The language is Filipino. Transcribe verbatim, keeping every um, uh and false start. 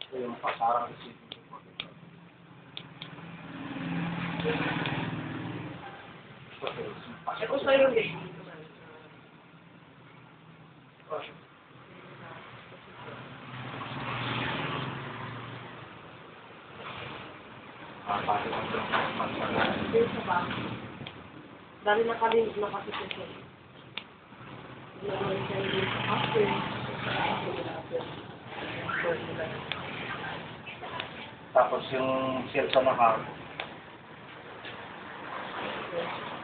Ito yung pasarang receiving. Ito sa'yo din. Ah, pati ang pasarang. Ito sa bago. Dahil nakalinig na kasi siya. Hindi naman siya yung sa after. Tapos yung sale sa Macau. Okay.